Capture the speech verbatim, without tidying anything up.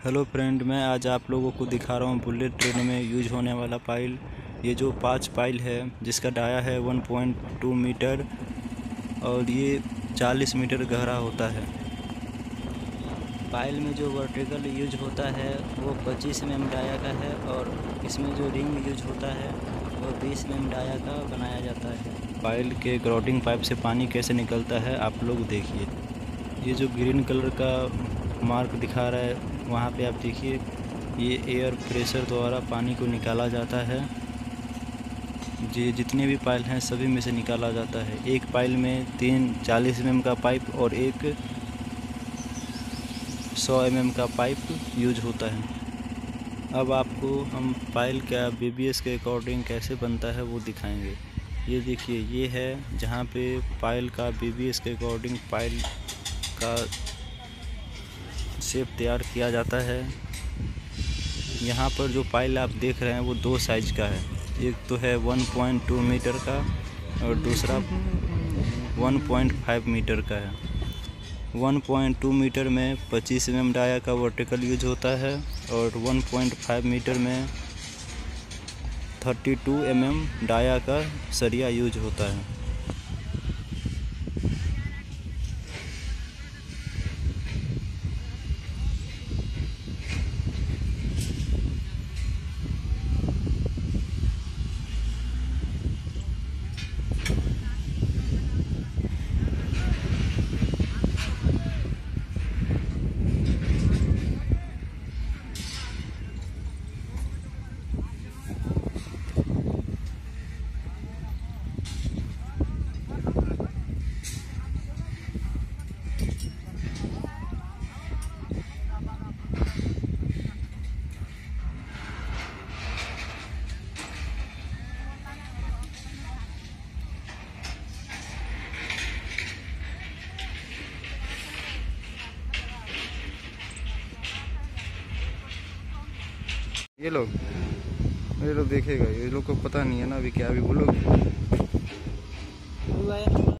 Hello friend, मैं आज आप लोगों को दिखा रहा हूँ बुलेट ट्रेन में यूज होने वाला पाइल। ये जो पाँच पाइल है जिसका डाया है वन पॉइंट टू मीटर और ये चालीस मीटर गहरा होता है। पाइल में जो वर्टिकल यूज होता है वो पच्चीस एम एम डाया का है और इसमें जो रिंग यूज होता है वो बीस एम एम डाया का बनाया जाता है। पाइल के ग्राउटिंग पाइप से पानी कैसे निकलता है आप लोग देखिए। ये जो ग्रीन कलर का मार्क दिखा रहा है वहाँ पे आप देखिए, ये एयर प्रेशर द्वारा पानी को निकाला जाता है। ये जितने भी पाइल हैं सभी में से निकाला जाता है। एक पाइल में तीन चालीस एम एम का पाइप और एक सौ एम एम का पाइप यूज होता है। अब आपको हम पाइल का बी बी एस के अकॉर्डिंग कैसे बनता है वो दिखाएंगे। ये देखिए, ये है जहाँ पे पाइल का बी बी एस के अकॉर्डिंग पाइल का शेप तैयार किया जाता है। यहाँ पर जो पाइल आप देख रहे हैं वो दो साइज का है। एक तो है वन पॉइंट टू मीटर का और दूसरा वन पॉइंट फाइव मीटर का है। वन पॉइंट टू मीटर में पच्चीस एम एम डाया का वर्टिकल यूज होता है और वन पॉइंट फाइव मीटर में thirty two M M dia का सरिया यूज होता है। ये लोग ये लोग देखेगा, ये लोग को पता नहीं है ना अभी क्या, अभी बोलोगे।